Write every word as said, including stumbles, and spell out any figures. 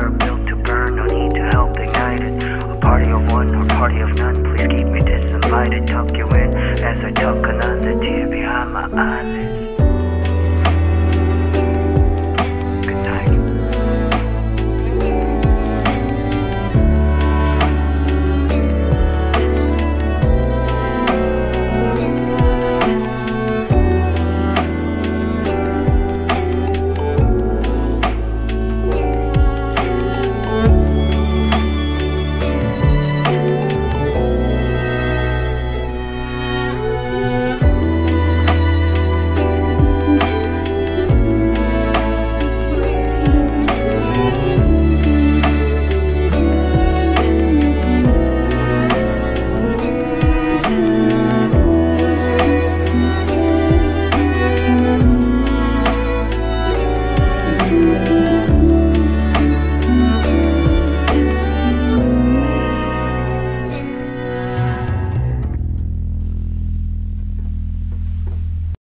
fire built to burn, no need to help ignite it. A party of one or party of none, please keep me disinvited. Tuck you in as I tuck another tear behind my eyelids.